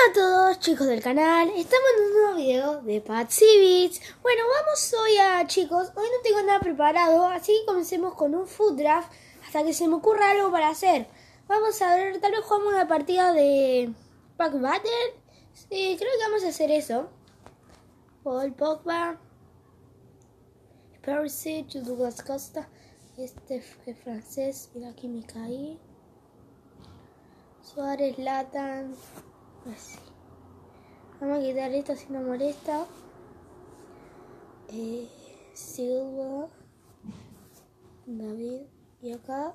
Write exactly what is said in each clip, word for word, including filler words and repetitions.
Hola a todos chicos del canal, estamos en un nuevo video de Patsy Beats. Bueno, vamos hoy a chicos, hoy no tengo nada preparado, así que comencemos con un food draft hasta que se me ocurra algo para hacer. Vamos a ver, tal vez jugamos una partida de Pack Battle. Sí, creo que vamos a hacer eso. Paul Pogba, Perisic, Douglas Costa, este es francés, mira aquí me caí. Suárez, Latan, así. Vamos a quitar esto si no molesta. Eh, Silva, David, y acá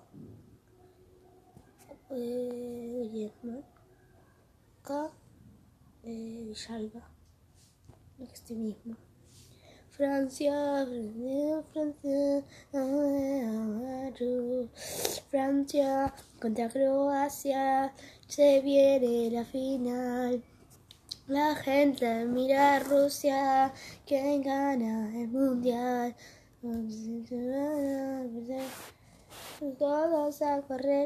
eh, Guillermo. Acá eh, Villalba, este mismo. Francia, Francia, Francia contra Croacia, se viene la final. La gente mira a Rusia, quien gana el mundial. Todos a correr.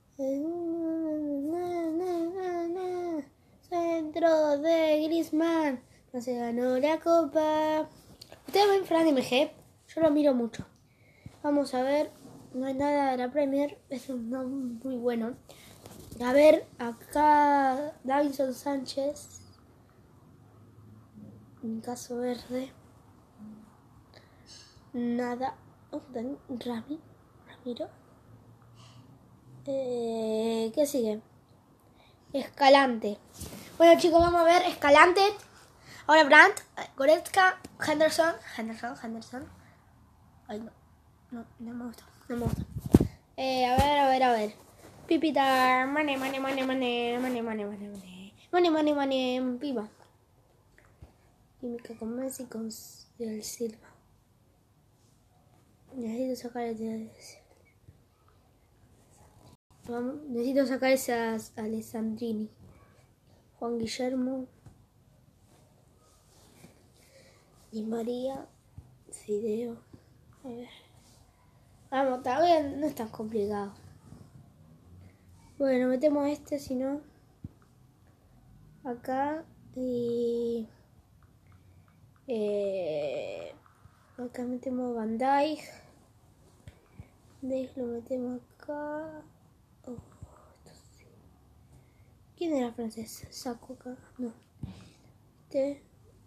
Centro de Griezmann. No se ganó la copa. ¿Ustedes ven Fran M G? Yo lo miro mucho. Vamos a ver. No hay nada de la Premier. Es un no muy bueno. A ver, acá Davinson Sánchez. Un caso verde. Nada. Oh, Rami. Ramiro. Eh, ¿Qué sigue? Escalante. Bueno chicos, vamos a ver Escalante. Ahora Brandt, Goretzka, Henderson. Henderson, Henderson. Ay, no. No, no me gusta. No me gusta. Eh, a ver, a ver, a ver. Pipitar. Mane, mane, mane, mane. Mane, mane, mane, mane. Mane, mane, mane. Pipa. Química con Messi y con el Silva. Necesito sacar el... Vamos, necesito sacar esas Alessandrini. Juan Guillermo. Y María. Fideo. A ver. Vamos, todavía no es tan complicado. Bueno, metemos este, si no. Acá. Y... Eh, acá metemos Van Dijk. Dijk lo metemos acá. Oh, esto sí. ¿Quién era francés? Saco acá. No. Este.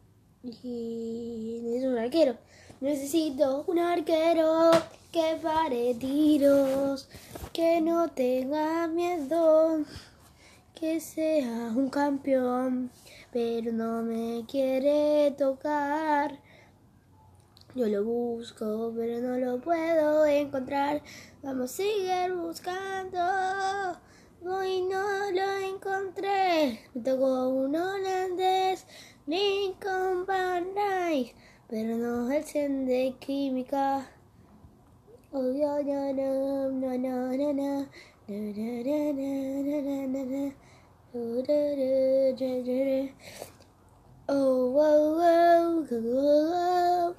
Y necesito un arquero. Necesito un arquero que pare tiros, que no tenga miedo, que sea un campeón, pero no me quiere tocar. Yo lo busco, pero no lo puedo encontrar. Vamos a seguir buscando. Hoy no lo encontré. Me tocó un holandés, Lincoln Van Dijk, pero no el cien de química. Oh, no, no, no, no, no, no, no. Oh, oh, oh, oh, oh.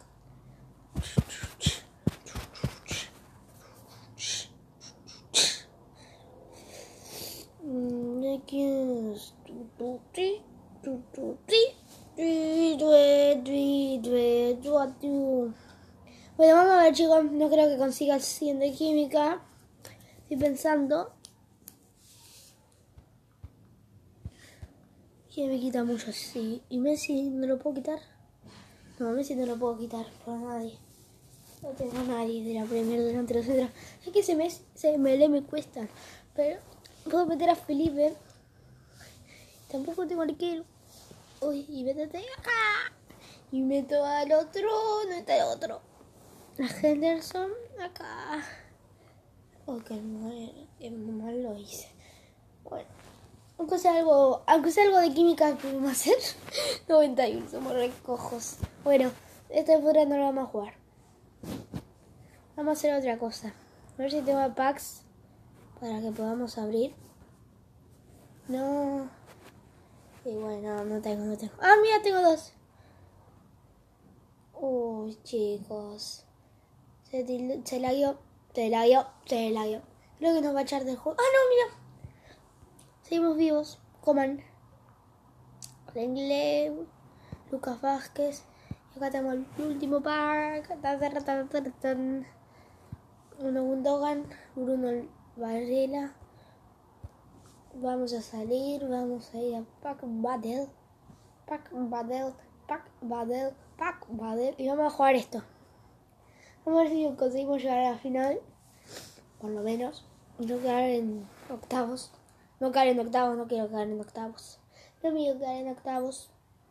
Bueno, vamos a ver chicos, no creo que consiga el cien de química. Estoy pensando. Que me quita mucho, sí. ¿Y Messi no lo puedo quitar? No, Messi no lo puedo quitar por nadie. No tengo a nadie de la Premier delante de los centros. Es que se me, se me le me cuesta. Pero puedo meter a Felipe. Tampoco tengo arquero. Uy, y métete acá. Y meto al otro. No está el otro. A Henderson acá. Oh, qué mal, qué mal lo hice. Bueno. Aunque sea algo, aunque sea algo de química que podemos hacer. noventa y uno, somos recojos. Bueno, esta temporada no lo vamos a jugar. Vamos a hacer otra cosa. A ver si tengo packs para que podamos abrir. No. Y bueno, no tengo, no tengo. Ah, mira, tengo dos. Uy, chicos. Se, til- se lagueó, se lagueó, se lagueó. Creo que nos va a echar del juego. Ah, no, mira. Seguimos vivos. Coman. Lenglet, Lucas Vázquez. Y acá tenemos el último pack. Uno Gundogan, Bruno Varela. Vamos a salir, vamos a ir a Pack Battle. Pack Battle, Pack Battle, Pack Battle. Y vamos a jugar esto. Vamos a ver si conseguimos llegar a la final. Por lo menos. No quedar en octavos. No caer en octavos, no quiero quedar en octavos. No me quiero quedar en octavos.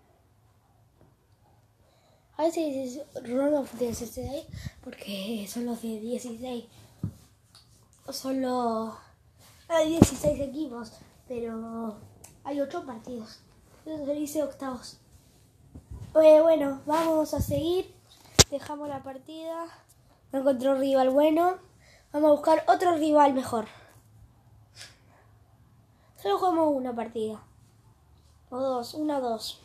A veces es Run of dieciséis. Porque son los de dieciséis. Son los... Hay dieciséis equipos. Pero hay ocho partidos. Entonces se dice octavos. Eh, bueno, vamos a seguir. Dejamos la partida. No encontré un rival bueno. Vamos a buscar otro rival mejor. Solo jugamos una partida. O dos, una o dos.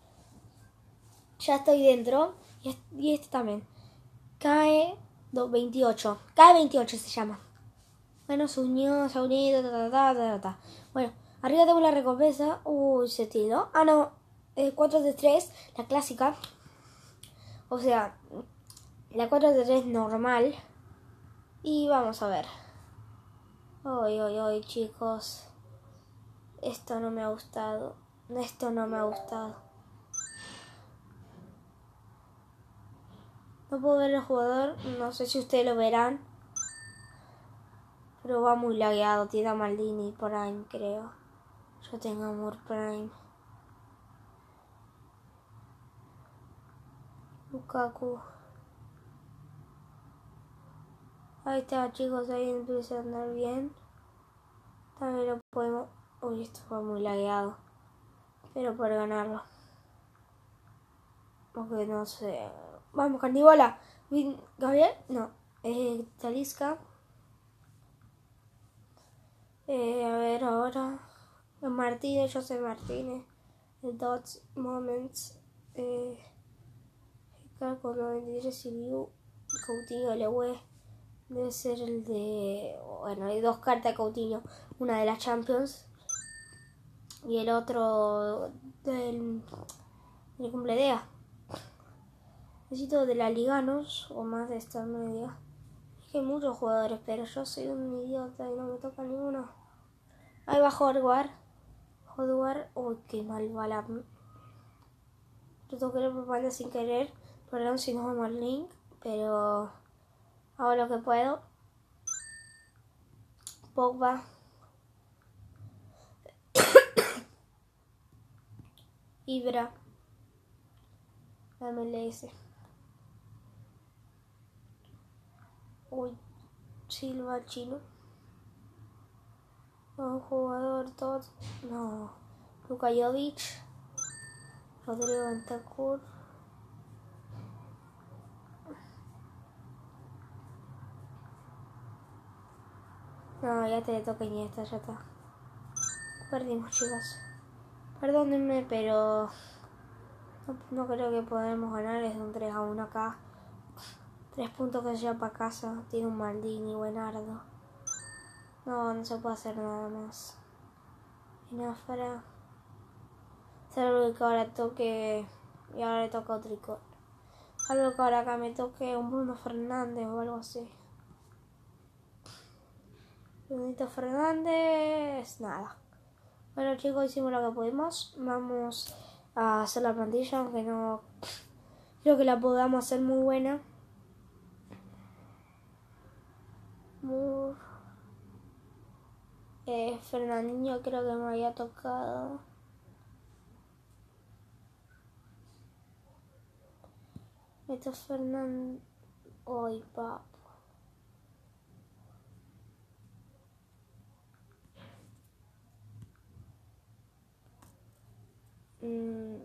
Ya estoy dentro. Y este también. Cae veintiocho. Cae veintiocho se llama. Bueno, se unió, se ha unido. Ta, ta, ta, ta, ta. Bueno, arriba tenemos la recompensa. Uy, se tiró. Ah, no. Eh, cuatro de tres. La clásica. O sea, la cuatro de tres normal. Y vamos a ver. Uy, uy, uy, chicos. Esto no me ha gustado. Esto no me ha gustado. No puedo ver el jugador. No sé si ustedes lo verán. Pero va muy lagueado. Tiene a Maldini Prime, creo. Yo tengo Amor Prime. Lukaku. Ahí está, chicos. Ahí empieza a andar bien. También lo podemos... Uy, esto fue muy lagueado. Pero por ganarlo. Porque no sé. Vamos, Carnivola. Gabriel, no. Eh, Talisca. Eh, a ver ahora. Martínez, José Martínez. El Dots Moments. Eh, con noventa y tres Siriu. Coutinho Lewe. Debe ser el de. Bueno, hay dos cartas de Coutinho. Una de las Champions. Y el otro del. del cumpleaños. Necesito de la Liganos o más de esta media. Es que hay muchos jugadores, pero yo soy un idiota y no me toca ninguno. Ahí va Hardware. Hardware. Uy, qué mal va la... Yo toqué la propaganda sin querer. Perdón si no vamos al link. Pero hago lo que puedo. Pogba. Ibra. La M L S. Uy, Silva, chino. Un jugador todo. No. Luka Jovic. Rodrigo Bentancur. No, ya te toca Iniesta, ya está. Perdimos, chicos. Perdónenme, pero no, no creo que podamos ganar. Es un tres a uno acá. Tres puntos que se lleva para casa. Tiene un Maldini, Buenardo. No, no se puede hacer nada más. Y nada, para... Salvo que ahora toque... Y ahora le toca otro icon. Salvo que ahora acá me toque un Bruno Fernández o algo así. Brunito Fernández... Nada. Bueno, chicos, hicimos lo que pudimos. Vamos a hacer la plantilla, aunque no... Creo que la podamos hacer muy buena. Muy... Eh, Fernandinho creo que me había tocado. Esto es Fernando. Ay, papo. Mm.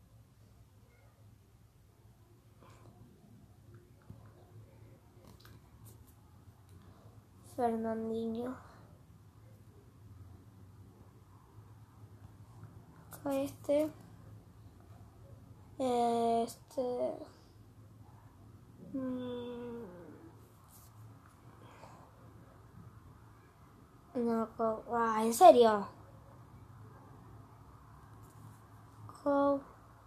Fernandinho. Acá este. Este. Mm. No, ah, ¿en serio? Go.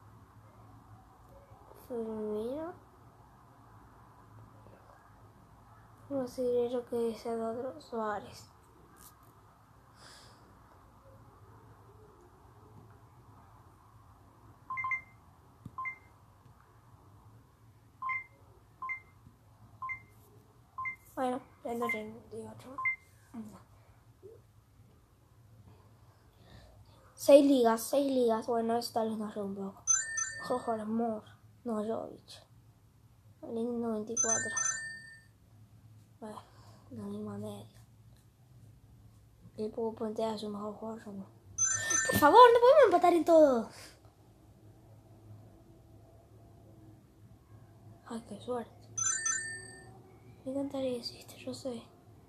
Femenino. Brasileño que dice Eduardo Suárez. Bueno, treinta y ocho. Seis ligas, seis ligas. Bueno, esta les nos un poco. Jojo, el amor. No, Jovic. El noventa y cuatro. Bueno, la misma media. El poco puente a su mejor jugador, ¿no? Por favor, no podemos empatar en todo. Ay, qué suerte. Me encantaría decirte, yo sé.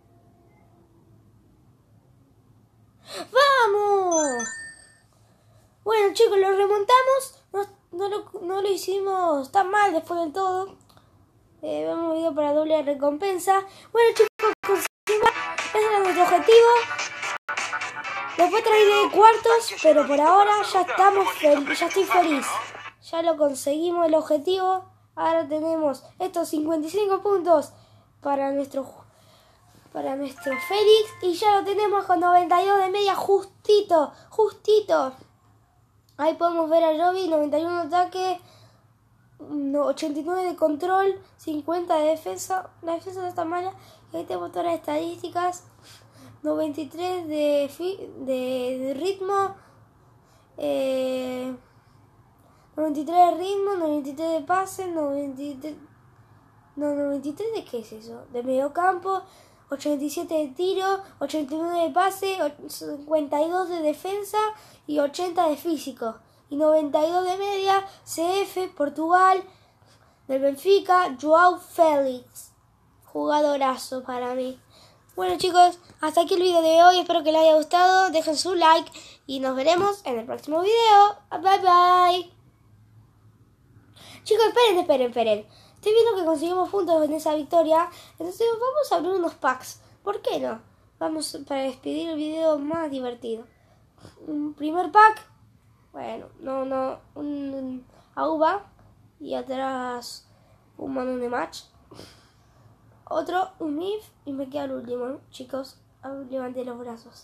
¡Vamos! Bueno, chicos, lo remontamos. No, no, lo, no lo hicimos tan mal después del todo. Eh, vemos un video para doble recompensa. Bueno, chicos, conseguimos. Ese era nuestro objetivo. Después traeré cuartos, pero por ahora ya estamos ya estoy feliz. Ya lo conseguimos el objetivo. Ahora tenemos estos cincuenta y cinco puntos para nuestro para nuestro Félix y ya lo tenemos con noventa y dos de media justito, justito. Ahí podemos ver a Jovi, noventa y uno de ataque, ochenta y nueve de control, cincuenta de defensa. La defensa no está mala. Y ahí tenemos todas las estadísticas. noventa y tres de, de, de ritmo, eh, noventa y tres de ritmo, noventa y tres de pase, noventa y tres, no, noventa y tres de qué es eso, de medio campo, ochenta y siete de tiro, ochenta y nueve de pase, cincuenta y dos de defensa y ochenta de físico. Y noventa y dos de media, C F, Portugal, del Benfica, Joao Félix. Jugadorazo para mí. Bueno, chicos, hasta aquí el video de hoy. Espero que les haya gustado. Dejen su like y nos veremos en el próximo video. Bye, bye. Chicos, esperen, esperen, esperen. Estoy viendo que conseguimos puntos en esa victoria. Entonces vamos a abrir unos packs. ¿Por qué no? Vamos para despedir el video más divertido. Un primer pack. Bueno, no, no. Un Auba. Y atrás un manual de match. Otro, un if. Y me queda el último, chicos. Levanté los brazos.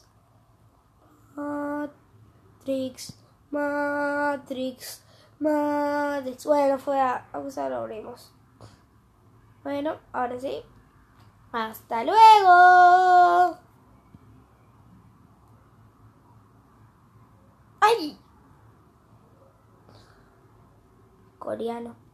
Matrix. Matrix. Matrix. Bueno, fue a, a usar, lo abrimos. Bueno, ahora sí. ¡Hasta luego! ¡Ay! Coreano.